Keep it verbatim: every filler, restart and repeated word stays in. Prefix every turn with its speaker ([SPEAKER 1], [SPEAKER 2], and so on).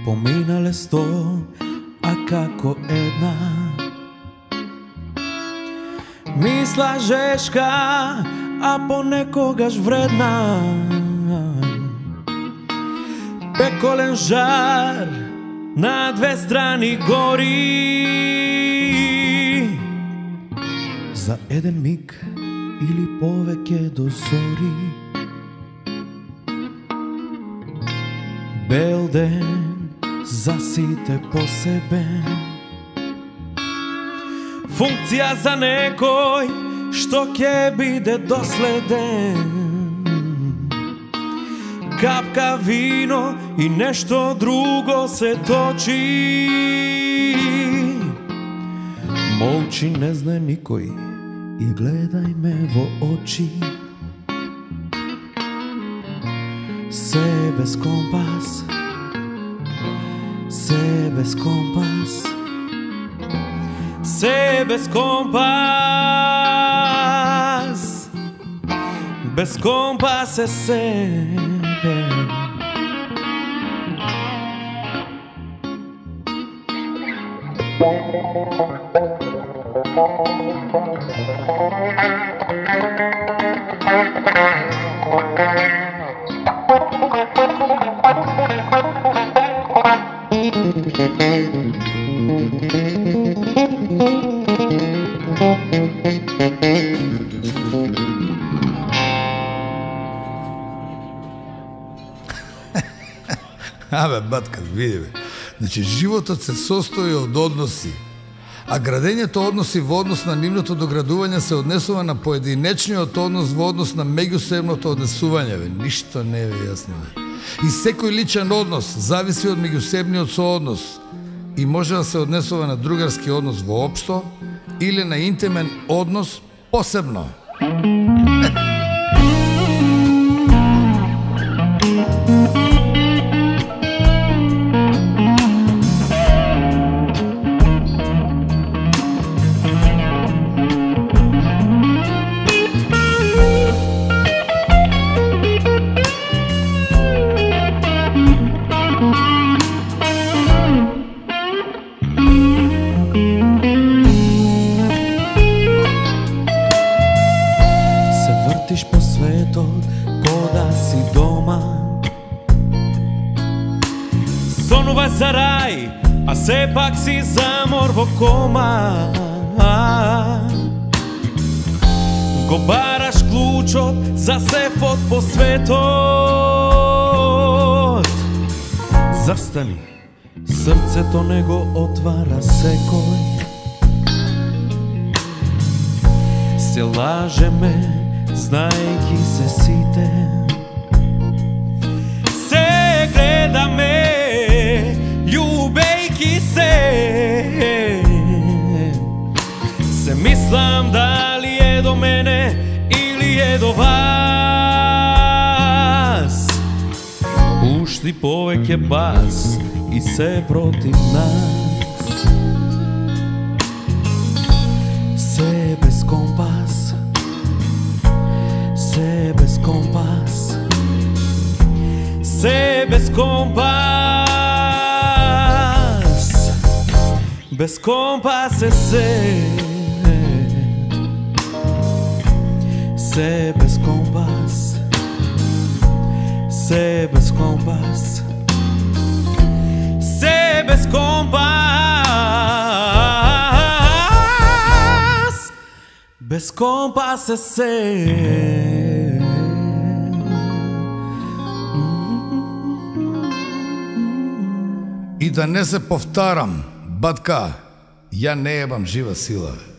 [SPEAKER 1] Поминале сто, а како една мисла жешка, а понекогаш вредна. Пеколен жар на две страни гори. За еден миг или повеќе до зори. Бел ден за сите посебен. Функција за некој што ќе биде доследен. Капка вино и нешто друго се точи. Молчи, не знае никој и гледај ме во очи. Се без компас, се без компас, се без компас, без компас е се.
[SPEAKER 2] Абе, батка, види бе. Значи, животот се состои од односи, а градењето односи во однос на нивното доградување се однесува на поединечниот однос во однос на меѓусебното однесување, бе. Ништо не е јасно, бе. И секој личен однос зависи од меѓусебниот сооднос и може да се однесува на другарски однос воопшто или на интимен однос посебно.
[SPEAKER 1] По светот, кода си дома. Сонува за рај, а сепак си замор во кома. Го бараш клучот за сефот по светот. Застани, срцето не го отвара секој. Се лажеме, знаејќи се сите. Се гледаме, љубејќи се. Се мислам дали е до мене или е до вас. Пушти повеќе бас и се против нас. Се без компас, се без компас, се без компас, без компас е се. Се без компас, се без компас, се без компас, без компас е се.
[SPEAKER 2] И да не се повтарам, батка, ја не ебам жива сила.